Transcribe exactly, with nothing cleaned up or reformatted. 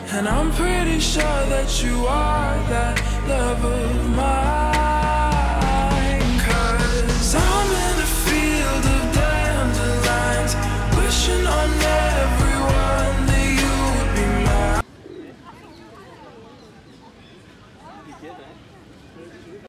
And I'm pretty sure that you are that love of mine.